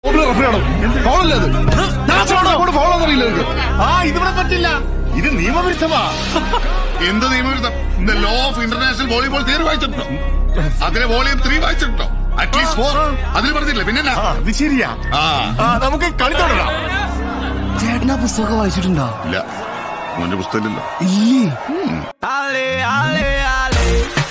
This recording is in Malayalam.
ഇതിവിടെ പറ്റില്ല, ഇത് നിയമവിരുദ്ധമാ. എന്ത് നിയമവിരുദ്ധം? Law of international volleyball theory വായിച്ചിട്ടുണ്ടോ? അതിലെ വോളിയം 3 വായിച്ചിട്ടുണ്ടോ? അറ്റ്ലീസ്റ്റ് 4 അതിൽ പറഞ്ഞില്ല. പിന്നെ അത് ശരിയാ. നമുക്ക് കളി തുടങ്ങാം. ചേട്ടനാ പുസ്തകം വായിച്ചിട്ടുണ്ടോ? ഇല്ല, മോന്റെ പുസ്തകമില്ലല്ലോ. ഇല്ലേ?